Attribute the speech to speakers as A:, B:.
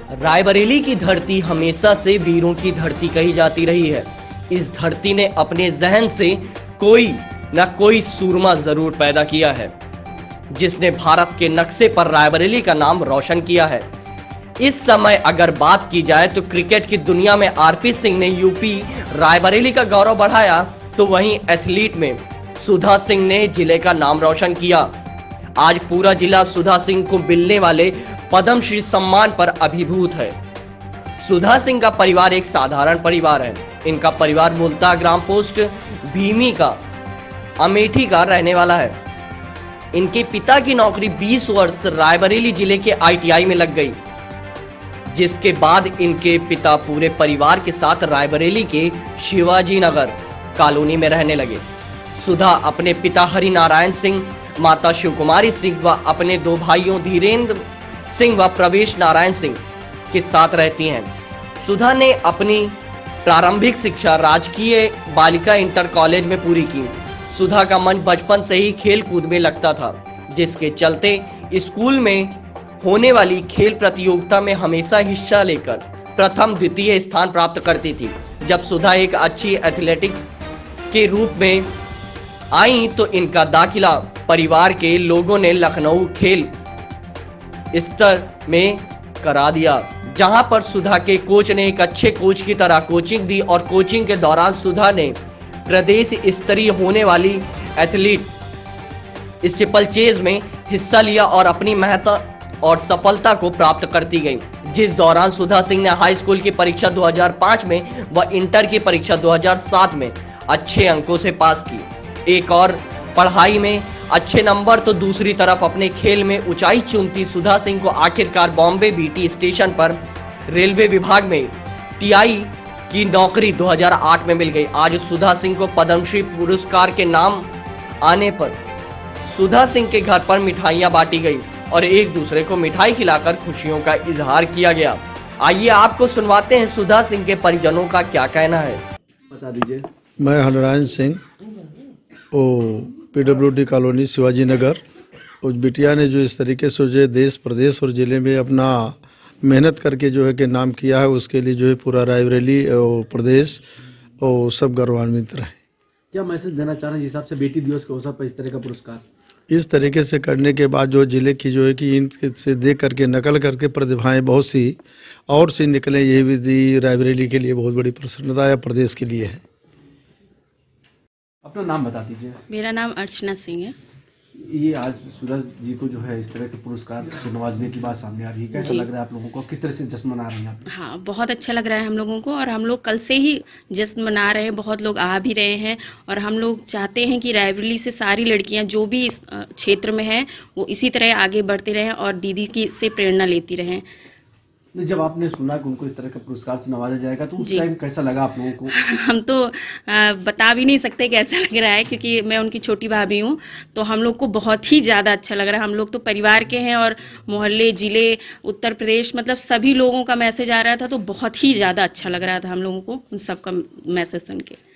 A: रायबरेली की धरती हमेशा से वीरों की धरती कही जाती रही है। इस धरती ने अपने जहन से कोई न कोई सूरमा जरूर पैदा किया है, जिसने भारत के नक्शे पर रायबरेली का नाम रोशन किया है। इस समय अगर बात की जाए तो क्रिकेट की दुनिया में आरपी सिंह ने यूपी रायबरेली का गौरव बढ़ाया, तो वहीं एथलीट में सुधा सिंह ने जिले का नाम रोशन किया। आज पूरा जिला सुधा सिंह को मिलने वाले पद्मश्री सम्मान पर अभिभूत है। सुधा सिंह का परिवार एक साधारण परिवार है। इनका परिवार मूलतः ग्राम पोस्ट भीमी का अमेठी का रहने वाला है। इनके पिता की नौकरी 20 वर्ष रायबरेली जिले के आईटीआई में लग गई, जिसके बाद इनके पिता पूरे परिवार के साथ रायबरेली के शिवाजी नगर कॉलोनी में रहने लगे। सुधा अपने पिता हरिनारायण सिंह, माता शिवकुमारी सिंह व अपने 2 भाइयों धीरेन्द्र सिंह व प्रवेश नारायण सिंह के साथ रहती हैं। सुधा ने अपनी प्रारंभिक शिक्षा राजकीय बालिका इंटर कॉलेज में पूरी की। सुधा का मन बचपन से ही खेल कूद में लगता था, जिसके चलते स्कूल में होने वाली खेल प्रतियोगिता में हमेशा हिस्सा लेकर प्रथम द्वितीय स्थान प्राप्त करती थी। जब सुधा एक अच्छी एथलेटिक्स के रूप में आई तो इनका दाखिला परिवार के लोगों ने लखनऊ खेल स्तर में करा दिया, जहां पर सुधा के कोच ने एक अच्छे कोच की तरह कोचिंग दी और कोचिंग के दौरान सुधा ने प्रदेश स्तरीय होने वाली एथलीट स्टीपल चेज में हिस्सा लिया और अपनी मेहनत और सफलता को प्राप्त करती गई। जिस दौरान सुधा सिंह ने हाई स्कूल की परीक्षा 2005 में व इंटर की परीक्षा 2007 में अच्छे अंकों से पास की। एक और पढ़ाई में अच्छे नंबर तो दूसरी तरफ अपने खेल में ऊंचाई चूमती सुधा सिंह को आखिरकार बॉम्बे बीटी स्टेशन पर रेलवे विभाग में टीआई की नौकरी 2008 में मिल गई। आज सुधा सिंह को पद्मश्री पुरस्कार के नाम आने पर सुधा सिंह के घर पर मिठाइयां बांटी गई और एक दूसरे को मिठाई खिलाकर खुशियों का इजहार किया गया। आइए आपको सुनवाते हैं सुधा सिंह के परिजनों का क्या कहना है।
B: बता दीजिए।
C: मैं हरिनारायण सिंह, पीडब्ल्यूडी कॉलोनी शिवाजी नगर। उस बिटिया ने जो इस तरीके से जो देश प्रदेश और ज़िले में अपना मेहनत करके जो है कि नाम किया है, उसके लिए जो है पूरा रायबरेली और प्रदेश और सब गौरवान्वित रहे।
B: क्या मैसेज देना चाह रहे हैं जिस हिसाब से बेटी दिवस के अवसर पर इस तरह का पुरस्कार?
C: इस तरीके से करने के बाद जो जिले की जो है कि इनसे देख करके नकल करके प्रतिभाएं बहुत सी और सी निकले, यही भी रायबरेली के लिए बहुत बड़ी प्रसन्नता या प्रदेश के लिए है।
B: अपना नाम बता दीजिए।
D: मेरा नाम अर्चना सिंह है।
B: ये आज सूरज जी को जो है इस तरह के पुरस्कार से नवाजने की बात सामने आ रही है, कैसा लग रहा है आप लोगों को? किस तरह से जश्न मना रहे हैं आप?
D: हाँ, बहुत अच्छा लग रहा है हम लोगों को और हम लोग कल से ही जश्न मना रहे हैं। बहुत लोग आ भी रहे हैं और हम लोग चाहते हैं कि रायबरेली से सारी लड़कियां जो भी इस क्षेत्र में हैं वो इसी तरह आगे बढ़ती रहें और दीदी की से प्रेरणा लेती रहें।
B: जब आपने सुना कि उनको इस तरह का पुरस्कार से नवाजा जाएगा तो उस टाइम कैसा लगा आप लोगों को?
D: हम तो बता भी नहीं सकते कैसा लग रहा है, क्योंकि मैं उनकी छोटी भाभी हूँ, तो हम लोग को बहुत ही ज़्यादा अच्छा लग रहा है। हम लोग तो परिवार के हैं और मोहल्ले, ज़िले, उत्तर प्रदेश, मतलब सभी लोगों का मैसेज आ रहा था, तो बहुत ही ज़्यादा अच्छा लग रहा था हम लोगों को उन सब का मैसेज सुन के।